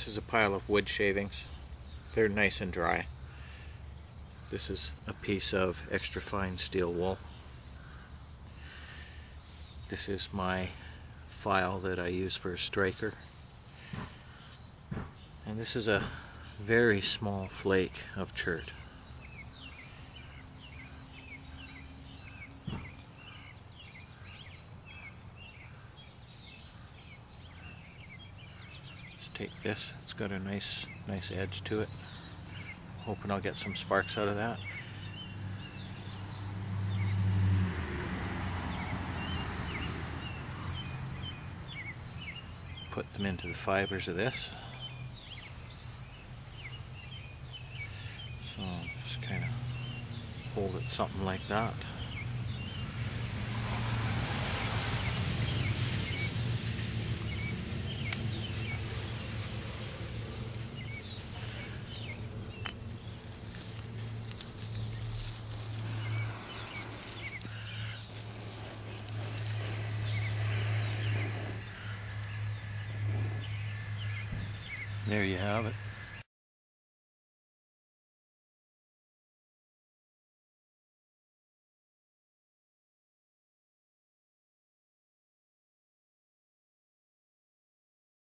This is a pile of wood shavings. They're nice and dry. This is a piece of extra fine steel wool. This is my file that I use for a striker. And this is a very small flake of chert. Let's take this. It's got a nice edge to it. Hoping I'll get some sparks out of that. Put them into the fibers of this. So just kind of hold it something like that. There you have it.